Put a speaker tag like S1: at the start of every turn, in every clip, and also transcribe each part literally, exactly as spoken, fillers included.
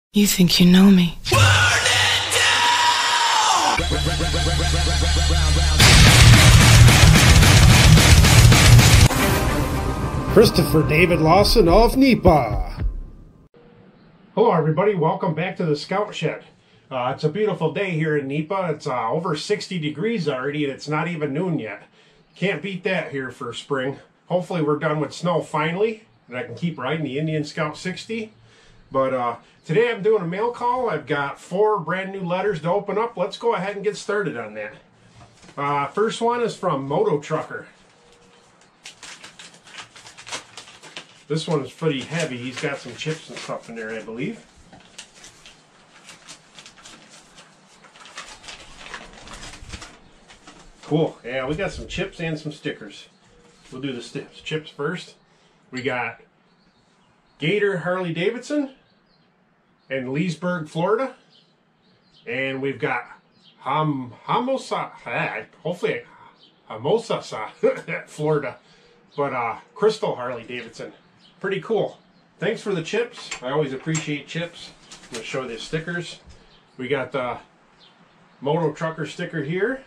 S1: You think you know me?
S2: Christopher David Lawson of NEPA. Hello everybody, welcome back to the Scout Shed. Uh, it's a beautiful day here in NEPA. It's uh, over sixty degrees already and it's not even noon yet. Can't beat that here for spring. Hopefully we're done with snow finally and I can keep riding the Indian Scout sixty. But uh, today I'm doing a mail call. I've got four brand new letters to open up. Let's go ahead and get started on that. Uh, first one is from Moto Trucker. This one is pretty heavy. He's got some chips and stuff in there, I believe. Cool. Yeah, we got some chips and some stickers. We'll do the chips first. We got Gator Harley Davidson in Leesburg, Florida. And we've got Ham Hamosa, hopefully Hamosasa, Florida. But uh, Crystal Harley Davidson. Pretty cool. Thanks for the chips. I always appreciate chips. I'm going to show the stickers. We got the Moto Trucker sticker here.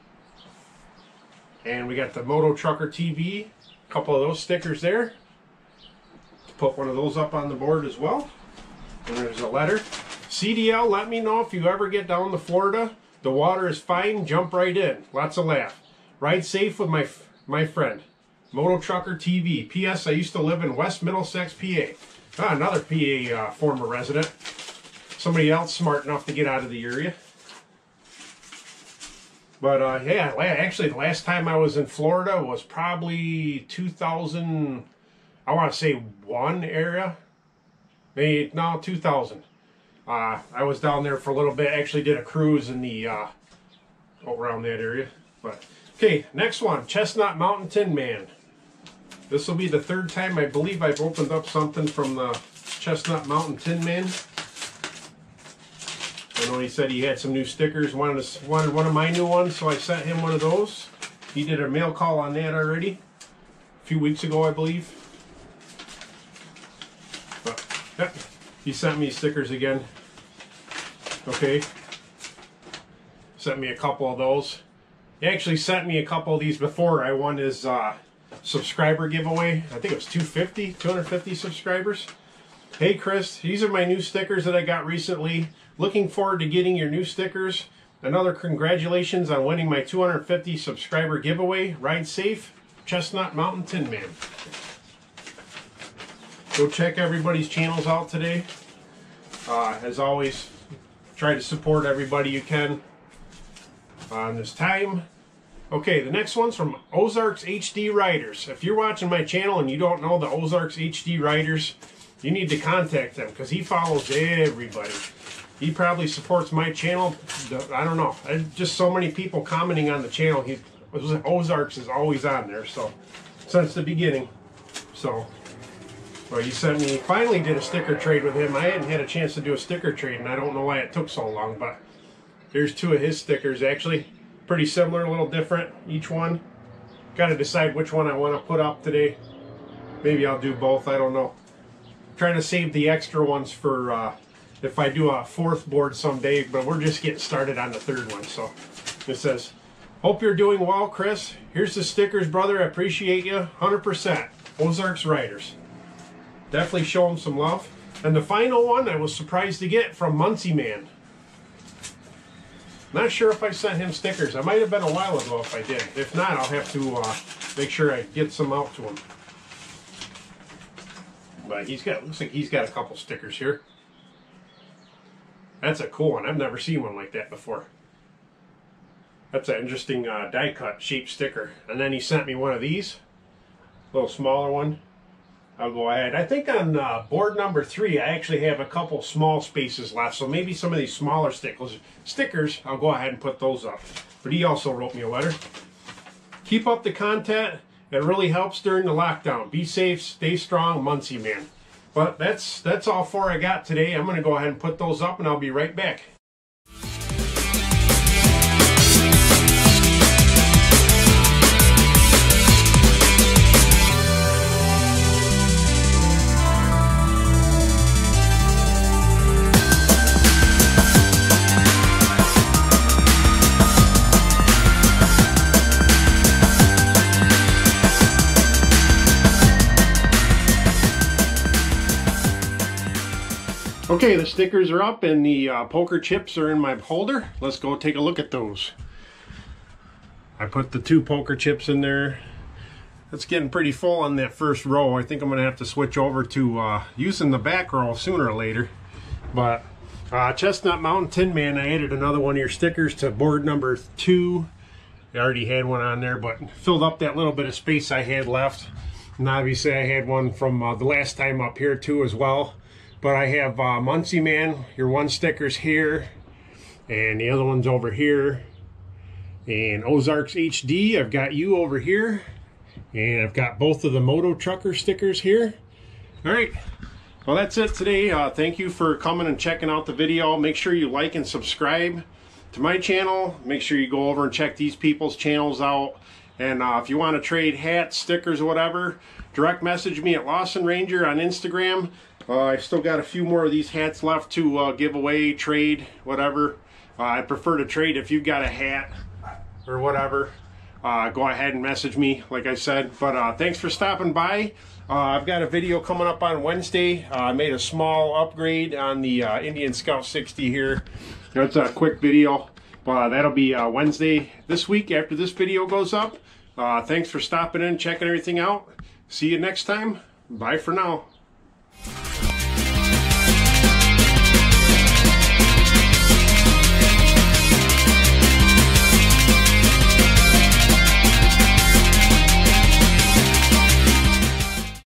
S2: And we got the Moto Trucker T V. A couple of those stickers there. Let's put one of those up on the board as well. And there's a letter. C D L, let me know if you ever get down to Florida. The water is fine. Jump right in. Lots of laugh. Ride safe with my, my friend. Moto Trucker T V. P S. I used to live in West Middlesex, P A. Ah, another P A uh, former resident. Somebody else smart enough to get out of the area. But uh, yeah, actually the last time I was in Florida was probably two thousand, I want to say one area. Maybe, no, two thousand. Uh, I was down there for a little bit. Actually did a cruise in the, uh, around that area. But okay, next one, Chestnut Mountain Tin Man. This will be the third time I believe I've opened up something from the Chestnut Mountain Tin Man. I know he said he had some new stickers, wanted, to, wanted one of my new ones, so I sent him one of those. He did a mail call on that already, a few weeks ago I believe. But, yeah, he sent me stickers again. Okay. Sent me a couple of those. He actually sent me a couple of these before. I won his uh, subscriber giveaway. I think it was two fifty, two hundred fifty subscribers. Hey Chris, these are my new stickers that I got recently. Looking forward to getting your new stickers. Another congratulations on winning my two hundred fifty subscriber giveaway. Ride safe, Chestnut Mountain Tin Man. Go check everybody's channels out today. Uh, as always, try to support everybody you can on this time. Okay, the next one's from Ozarks H D Riders. If you're watching my channel and you don't know the Ozarks H D Riders, you need to contact them because he follows everybody. He probably supports my channel. I don't know. I, just so many people commenting on the channel. He Ozarks is always on there. So since the beginning. So well, he sent me. Finally did a sticker trade with him. I hadn't had a chance to do a sticker trade, and I don't know why it took so long. But here's two of his stickers. Actually, pretty similar, a little different each one. Got to decide which one I want to put up today. Maybe I'll do both. I don't know. Trying to save the extra ones for uh, if I do a fourth board someday, but we're just getting started on the third one. So it says, hope you're doing well, Chris. Here's the stickers, brother. I appreciate you one hundred percent. Ozarks Riders. Definitely show them some love. And the final one I was surprised to get from Muncie Man. Not sure if I sent him stickers. I might have been a while ago if I did. If not, I'll have to uh, make sure I get some out to him. But he's got, looks like he's got a couple stickers here. That's a cool one. I've never seen one like that before. That's an interesting uh, die cut shaped sticker. And then he sent me one of these. A little smaller one. I'll go ahead. I think on uh, board number three, I actually have a couple small spaces left. So maybe some of these smaller stickers, stickers, I'll go ahead and put those up. But he also wrote me a letter. Keep up the content. It really helps during the lockdown. Be safe, stay strong, Muncie Man. But that's that's all four I got today. I'm going to go ahead and put those up and I'll be right back. Okay, the stickers are up and the uh, poker chips are in my holder. Let's go take a look at those. I put the two poker chips in there. It's getting pretty full on that first row. I think I'm going to have to switch over to uh, using the back row sooner or later. But uh, Chestnut Mountain Tin Man, I added another one of your stickers to board number two. I already had one on there, but filled up that little bit of space I had left. And obviously I had one from uh, the last time up here too as well. But I have uh, Muncie Man, your one sticker's here, and the other one's over here. And Ozarks H D, I've got you over here. And I've got both of the Moto Trucker stickers here. All right, well that's it today. Uh, thank you for coming and checking out the video. Make sure you like and subscribe to my channel. Make sure you go over and check these people's channels out. And uh, if you want to trade hats, stickers, whatever, direct message me at Lawson Ranger on Instagram. Uh, I've still got a few more of these hats left to uh, give away, trade, whatever. Uh, I prefer to trade if you've got a hat or whatever. Uh, go ahead and message me, like I said. But uh, thanks for stopping by. Uh, I've got a video coming up on Wednesday. Uh, I made a small upgrade on the uh, Indian Scout sixty here. It's a quick video. Uh, that'll be uh, Wednesday this week after this video goes up. Uh, thanks for stopping in, checking everything out. See you next time. Bye for now.